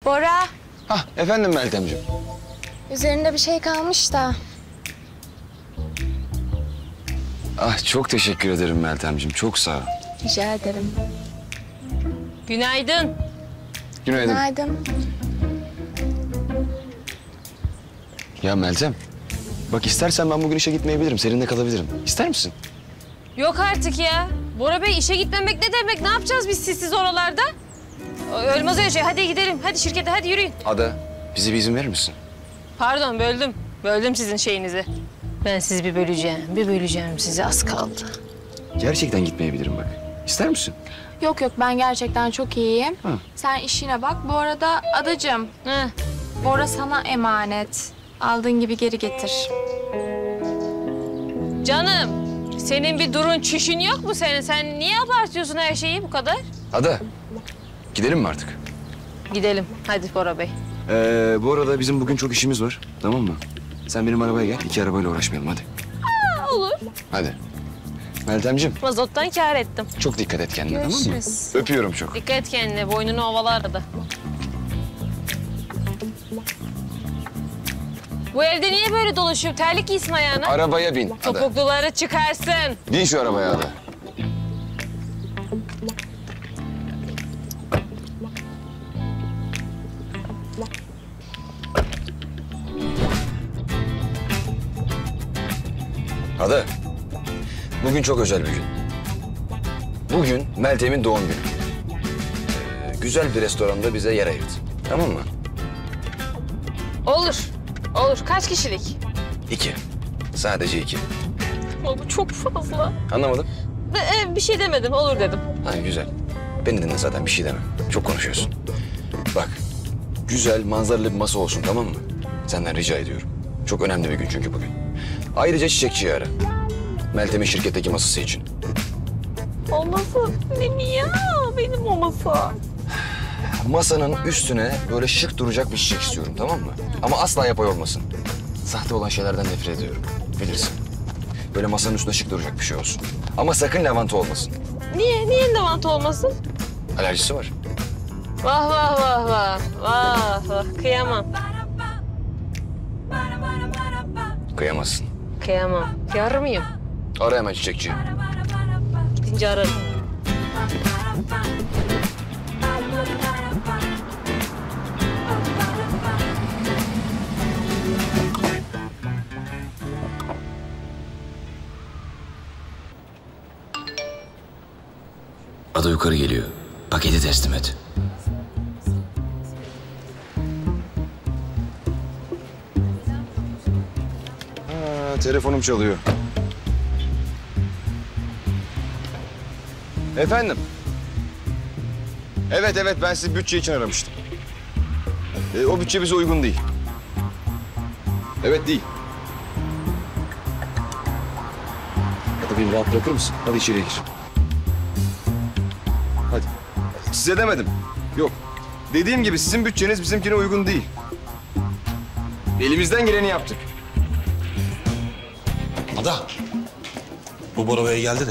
Bora, Hah, efendim Meltemciğim. üzerinde bir şey kalmış da. Ah, çok teşekkür ederim Meltemciğim. Çok sağ ol. Rica ederim. Günaydın. Günaydın. Günaydın. Ya Meltem, bak istersen ben bugün işe gitmeyebilirim. Seninle kalabilirim. İster misin? Yok artık ya. Bora Bey işe gitmemek ne demek? Ne yapacağız biz sizsiz oralarda? Ölmez öyle şey. Hadi gidelim. Hadi şirkete hadi yürüyün. Ada, bize bir izin verir misin? Pardon böldüm. Böldüm sizin şeyinizi. Ben sizi bir böleceğim. Bir böleceğim sizi. Az kaldı. Gerçekten gitmeyebilirim bak. İster misin? Yok ben gerçekten çok iyiyim. Hı. Sen işine bak. Bu arada adacığım, Heh. Bora sana emanet. Aldığın gibi geri getir. Canım, senin bir durun çişin yok mu senin? Sen niye abartıyorsun her şeyi bu kadar? Ada, gidelim mi artık? Gidelim. Hadi Bora Bey. Bu arada bizim bugün çok işimiz var. Tamam mı? Sen benim arabaya gel. 2 arabayla uğraşmayalım hadi. Olur. Hadi. Meltemciğim, Mazottan kâr ettim. çok dikkat et kendine tamam mı? Görüşürüz. Öpüyorum çok. Dikkat et kendine. Boynunu ovala arada. Bu evde niye böyle dolaşıyor? Terlik giysin ayağına. Arabaya bin Ada. Topukluları çıkarsın. Bin şu arabaya Ada. Ada, bugün çok özel bir gün. Bugün Meltem'in doğum günü. Güzel bir restoranda bize yer ayırdı. Tamam mı? Olur. Olur. Kaç kişilik? 2. Sadece 2. Ama bu çok fazla. Anlamadım. Bir şey demedim. Olur dedim. Ha güzel. Beni dinle zaten bir şey demem. Çok konuşuyorsun. Bak, güzel manzaralı bir masa olsun tamam mı? Senden rica ediyorum. Çok önemli bir gün çünkü bugün. Ayrıca çiçekçiyi ara. Meltem'in şirketteki masası için. Olmasa ne mi ya? Benim olmasa. Masanın üstüne böyle şık duracak bir çiçek istiyorum tamam mı? Ama asla yapay olmasın. Sahte olan şeylerden nefret ediyorum. Bilirsin. Böyle masanın üstüne şık duracak bir şey olsun. Ama sakın lavanta olmasın. Niye? Niye lavanta olmasın? Alerjisi var. Vah vah vah vah. Vah vah. Kıyamam. Kıyamazsın. Kıyamam. Kıyar mıyım? Ara hemen çiçekçiyi. Gidince ararım. Ada yukarı geliyor. Paketi teslim et. Telefonum çalıyor. Efendim? Evet ben sizi bütçe için aramıştım. O bütçe bize uygun değil. Evet değil. Hadi beni rahat bırakır mısın? Hadi içeriye gir. Hadi. Size demedim. Yok. Dediğim gibi sizin bütçeniz bizimkine uygun değil. Elimizden geleni yaptık. Ada, bu Bora Bey geldi de.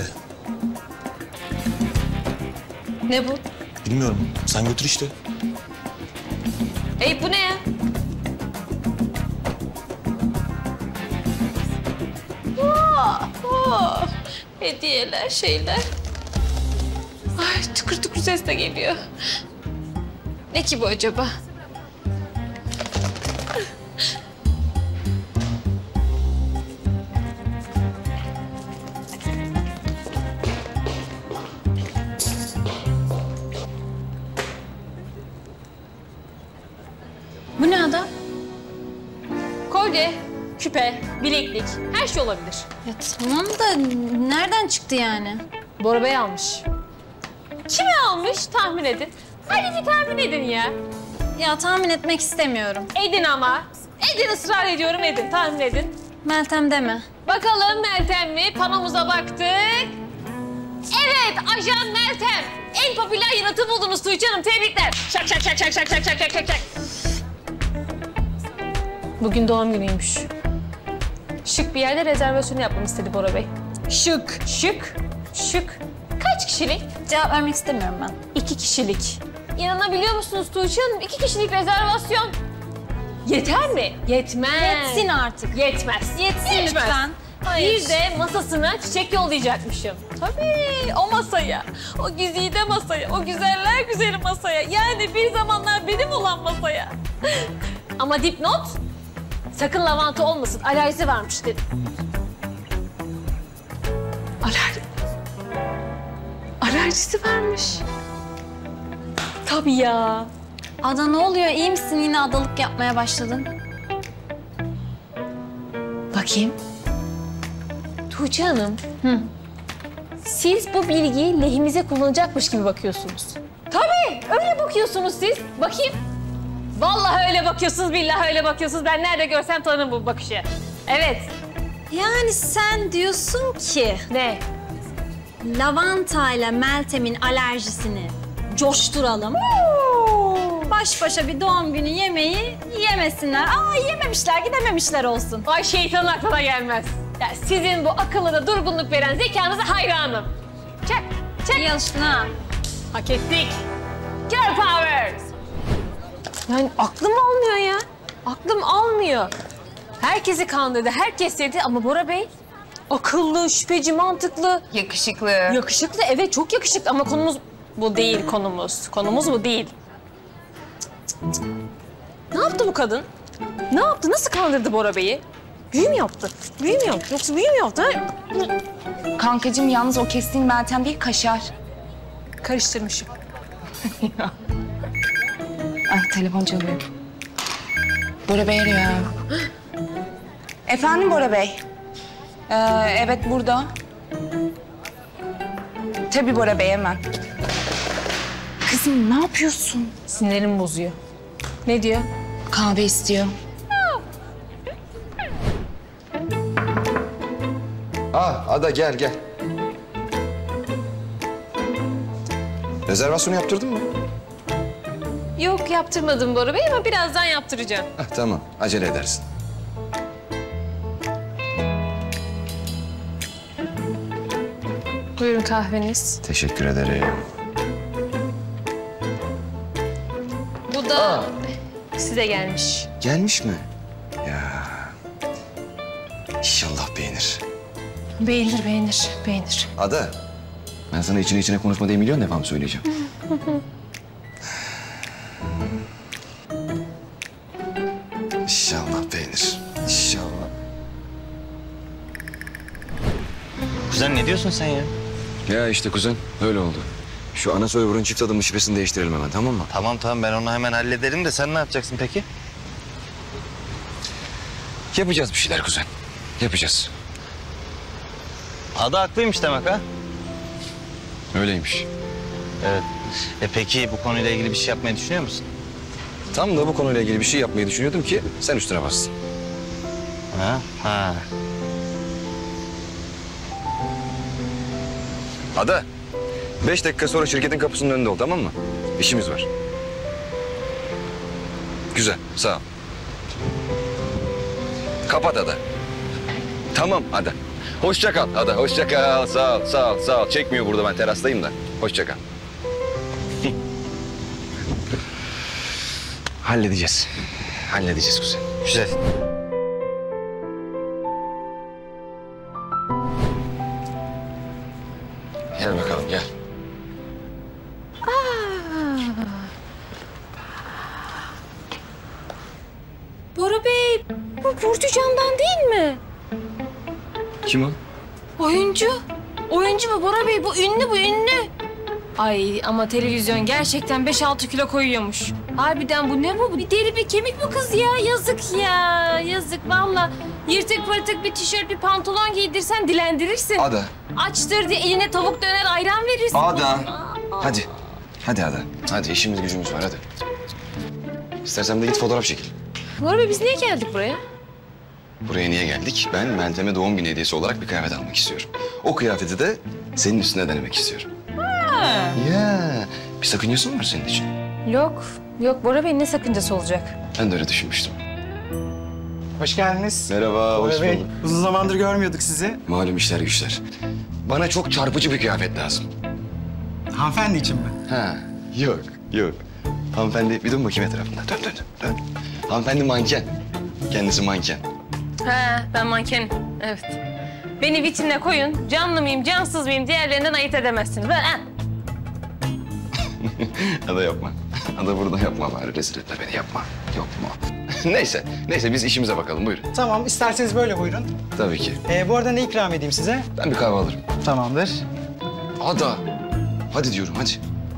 Ne bu? Bilmiyorum, sen götür işte. Ey bu ne ya? Hediyeler, şeyler. Ay tıkır tıkır ses de geliyor. Ne ki bu acaba? Bu ne ada? Kolye, küpe, bileklik, her şey olabilir. Ya tamam da nereden çıktı yani? Bora Bey almış. Kime almış tahmin edin. Hadi bir tahmin edin ya. Ya tahmin etmek istemiyorum. Edin ama. Edin ısrar ediyorum edin. Tahmin edin. Meltem deme. Bakalım Meltem mi? Panomuza baktık. Evet ajan Meltem. En popüler yanıtı buldunuz Tuğçe Hanım. Tebrikler. Şak şak şak şak şak şak şak şak şak şak. Bugün doğum günüymüş. Şık bir yerde rezervasyon yapmamı istedi Bora Bey. Şık. Kaç kişilik? Cevap vermek istemiyorum ben. 2 kişilik. İnanabiliyor musunuz Tuğçe Hanım? 2 kişilik rezervasyon. Yeter mi? Yetmez. Yetsin artık. Yetmez. Yetsin lütfen. Bir de masasına çiçek yollayacakmışım. Tabii o masaya, o güzide masaya, o güzeller güzeli masaya. Yani bir zamanlar benim olan masaya. Ama dipnot, sakın lavanta olmasın. Alerjisi varmış dedim. Alerjisi varmış. Tabii ya. Ada ne oluyor? İyi misin? Yine adalık yapmaya başladın. Bakayım. Tuğçe Hanım. Siz bu bilgiyi lehimize kullanacakmış gibi bakıyorsunuz. Tabii, öyle bakıyorsunuz siz. Bakayım. Vallahi öyle bakıyorsunuz, billahi öyle bakıyorsunuz. Ben nerede görsem tanırım bu bakışı. Evet. Yani sen diyorsun ki Ne? lavanta ile Meltem'in alerjisini coşturalım. Baş başa bir doğum günü yemeği yemesinler. Yememişler, gidememişler olsun. Ay şeytanın aklına gelmez. Ya sizin bu akıllara durgunluk veren zekanıza hayranım. Çak, çak. İyi alıştın ha. Hak ettik. Girl powers. Yani aklım almıyor ya. Aklım almıyor. Herkesi kandırdı, herkes sevdi ama Bora Bey akıllı, şüpheci, mantıklı. Yakışıklı. Yakışıklı, evet çok yakışıklı ama konumuz bu değil konumuz. Konumuz bu değil. Cık, cık, cık. Ne yaptı bu kadın? Ne yaptı? Nasıl kandırdı Bora Bey'i? Büyü mü yaptı? Büyü mü yaptı? Yoksa büyü mü yaptı? Ha? Kankacığım yalnız o kestiğin Meltem değil, kaşar. Karıştırmışım. Ay telefon çalıyor. Bora Bey arıyor. Efendim Bora Bey? Evet burada. Tabii Bora Bey hemen. Kızım ne yapıyorsun? Sinirim bozuyor. Ne diyor? Kahve istiyor. Ada gel. Rezervasyonu yaptırdın mı? Yok yaptırmadım Bora Bey ama birazdan yaptıracağım. Tamam, acele edersin. Buyurun kahveniz. Teşekkür ederim. Bu da size gelmiş. Gelmiş mi? Ya. İnşallah beğenir. Beğenir. Ada, ben sana içine konuşma diye milyon defa mı söyleyeceğim? İnşallah beğenir. İnşallah. Kuzen ne diyorsun sen ya? Ya işte kuzen, öyle oldu. Şu ana server'ın çift adımlı şifresini değiştirelim hemen, tamam mı? Tamam ben onu hemen hallederim de sen ne yapacaksın peki? Yapacağız bir şeyler kuzen. Yapacağız. Ada haklıymış demek ha? Öyleymiş. Evet. Peki bu konuyla ilgili bir şey yapmayı düşünüyor musun? Tam da bu konuyla ilgili bir şey yapmayı düşünüyordum ki sen üstüne bastın. Ha. Ada, 5 dakika sonra şirketin kapısının önünde ol, tamam mı? İşimiz var. Güzel, sağ ol. Kapat Ada. Tamam Ada. Hoşça kal Ada, hoşça kal. Sağ ol. Çekmiyor burada, ben terastayım da. Hoşça kal. Halledeceğiz kuzen. Güzel. Gel bakalım, gel. Bora Bey, bu Burcu Can'dan değil mi? Kim o? Oyuncu. Oyuncu mu Bora Bey? Bu ünlü. Ay ama televizyon gerçekten 5-6 kilo koyuyormuş. Harbiden bu ne bu? Bir deri bir kemik bu kız ya. Yazık ya. Yazık valla. Yırtık pırtık bir tişört bir pantolon giydirsen dilendirirsin. Ada. Açtır diye eline tavuk döner ayran verirsin. Ada. Hadi Ada. Hadi işimiz gücümüz var, hadi. İstersen de git fotoğraf çekil. Bora Bey biz niye geldik buraya? Buraya niye geldik? Ben Meltem'e doğum günü hediyesi olarak bir kıyafet almak istiyorum. O kıyafeti de senin üstüne denemek istiyorum. Ya, bir sakıncası mı var senin için? Yok Bora Bey ne sakıncası olacak? Ben de öyle düşünmüştüm. Hoş geldiniz. Merhaba, hoş Bora Bey, bulduk. uzun zamandır görmüyorduk sizi. Malum işler güçler. Bana çok çarpıcı bir kıyafet lazım. Hanımefendi için mi? Ha, yok. Yok. Hanımefendi bir dön bakayım etrafında. Dön. Hanımefendi manken. Kendisi manken. He, ben mankenim. Evet. Beni vitrine koyun. Canlı mıyım, cansız mıyım diğerlerinden ayırt edemezsiniz. Ben, Ada yapma. Ada burada yapma bari. Rezil etme beni, yapma. Yapma. Neyse biz işimize bakalım, buyurun. Tamam, isterseniz böyle buyurun. Tabii ki. Bu arada ne ikram edeyim size? Ben bir kahve alırım. Tamamdır. Ada. Hadi diyorum, hadi.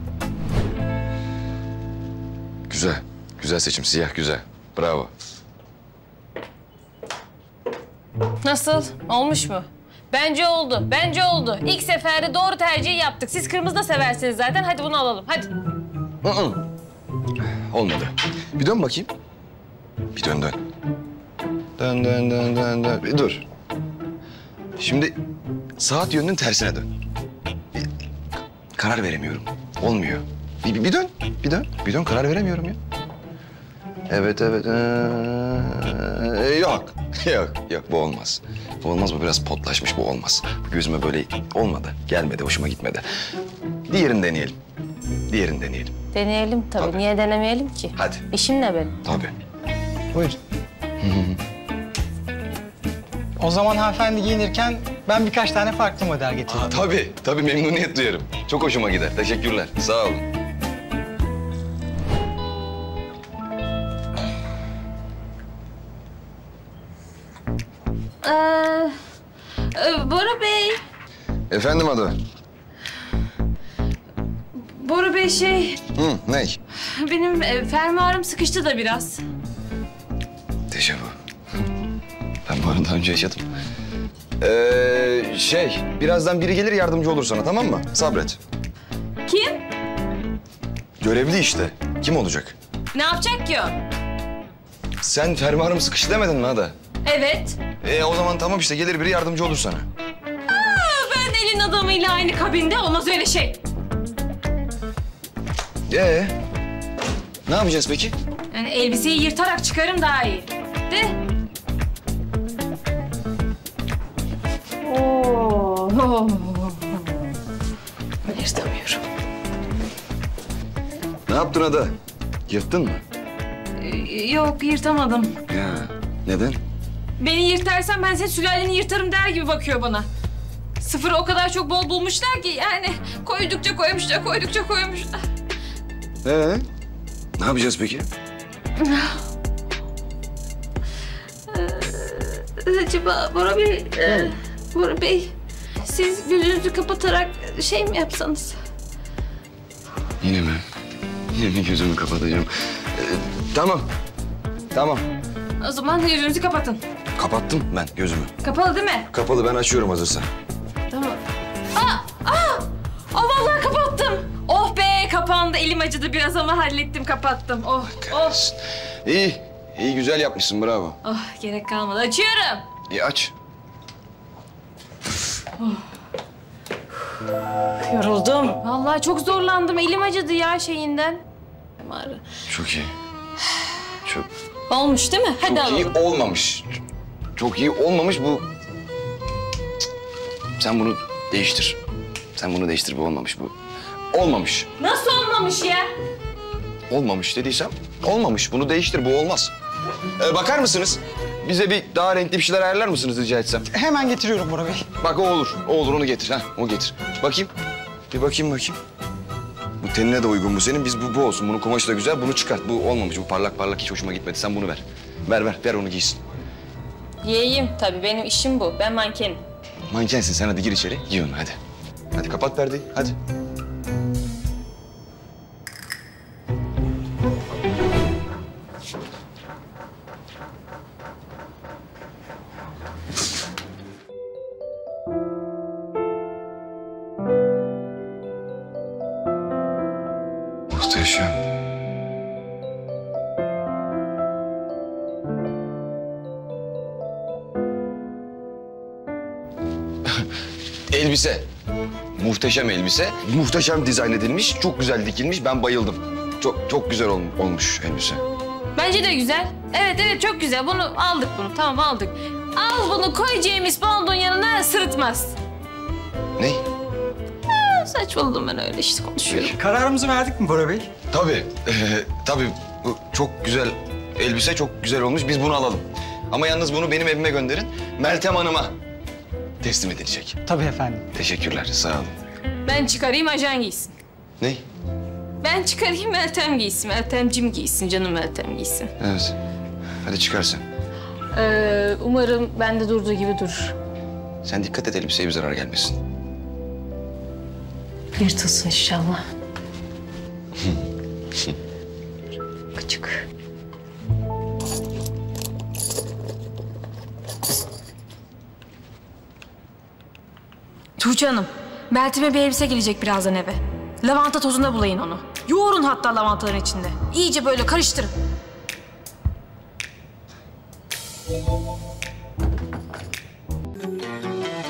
Güzel seçim, siyah güzel. Bravo. Nasıl? Olmuş mu? Bence oldu. İlk seferde doğru tercihi yaptık. Siz kırmızı da seversiniz zaten. Hadi bunu alalım, hadi. Olmadı. Bir dön bakayım. Bir dön. Dön. Bir dur. Şimdi saat yönünün tersine dön. Karar veremiyorum. Olmuyor. Bir dön. Karar veremiyorum ya. Evet. Yok. Bu olmaz. Bu biraz potlaşmış, bu olmaz. Bu gözüme böyle olmadı. Gelmedi, hoşuma gitmedi. Diğerini deneyelim. Deneyelim tabii. Tabii. Niye denemeyelim ki? Hadi. İşim ne benim? Tabii. Buyurun. O zaman hanımefendi giyinirken ben birkaç tane farklı model getireyim. Tabii memnuniyet duyarım. Çok hoşuma gider. Teşekkürler. Sağ olun. Bora Bey. Efendim Ada? Bora Bey Ney? benim fermuarım sıkıştı da biraz. Dejavu. Ben bu arada daha önce yaşadım. Birazdan biri gelir yardımcı olur sana, tamam mı? Sabret. Kim? Görevli işte. Kim olacak? Ne yapacak ki o? Sen fermuarım sıkıştı demedin mi Ada? Evet. O zaman tamam işte, gelir biri yardımcı olur sana. Ben elin adamıyla aynı kabinde, olmaz öyle şey. Ne yapacağız peki? Yani elbiseyi yırtarak çıkarım daha iyi. De. Yırtamıyorum. Ne yaptın Ada? Yırttın mı? Yok, yırtamadım. Ya, neden? Beni yırtarsan ben senin sülaleni yırtarım der gibi bakıyor bana. Sıfırı o kadar çok bol bulmuşlar ki yani koydukça koymuşlar. Ne yapacağız peki? Acaba Bora Bey, siz gözünüzü kapatarak şey mi yapsanız? Yine mi gözümü kapatacağım? Tamam. O zaman gözünüzü kapatın. Kapattım ben gözümü. Kapalı değil mi? Kapalı, ben açıyorum hazırsan. Tamam. Vallahi kapattım. Oh be, kapandı. Elim acıdı biraz ama hallettim, kapattım. Oh. İyi güzel yapmışsın, bravo. Oh, gerek kalmadı. Açıyorum. İyi aç. Yoruldum. Vallahi çok zorlandım. Elim acıdı ya şeyinden. Çok iyi. Olmuş değil mi? Hadi Çok iyi alalım. olmamış. Çok iyi olmamış bu. Sen bunu değiştir. Bu olmamış bu. Olmamış. Nasıl olmamış ya? Olmamış dediysem olmamış. Bunu değiştir, bu olmaz. Bakar mısınız? Bize bir daha renkli bir şeyler ayarlar mısınız rica etsem? Hemen getiriyorum Bora Bey. Bak o olur onu getir. O getir. Bakayım. Bir bakayım. Bu tenine de uygun bu senin. Biz bu olsun. Bunun kumaşı da güzel. Bunu çıkart. Bu olmamış. Bu parlak hiç hoşuma gitmedi. Sen bunu ver. Ver onu giysin. Yiyeyim tabii. Benim işim bu. Ben mankenim. Mankensin sen, hadi gir içeri. Giy onu hadi. Hadi kapat perdeyi hadi. Muhteşem. Elbise. Muhteşem elbise. Muhteşem dizayn edilmiş. Çok güzel dikilmiş. Ben bayıldım. Çok güzel olmuş elbise. Bence de güzel. Evet çok güzel. Bunu aldık bunu. Tamam aldık. Al bunu koy James Bond'un yanına, sırıtmaz. Ne? Saçmaladım ben öyle işte konuşuyorum. Kararımızı verdik mi Bora Bey? Tabii, tabii. Bu çok güzel elbise, çok güzel olmuş. Biz bunu alalım. Ama yalnız bunu benim evime gönderin. Meltem Hanım'a teslim edilecek. Tabii efendim. Teşekkürler, sağ olun. Ben çıkarayım ajan giysin. Ne? Ben çıkarayım Meltem giysin. Meltemcim giysin, canım Meltem giysin. Evet. Hadi çıkarsın. Umarım bende durduğu gibi durur. Sen dikkat et, elbiseye bir zarar gelmesin. Yırtılsın inşallah. Küçük. Tuğçe Hanım, Meltem'e bir elbise gelecek birazdan eve. Lavanta tozunda bulayın onu. Yoğurun hatta lavantaların içinde. İyice böyle karıştırın.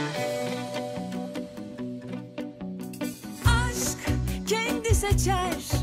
Aşk kendi seçer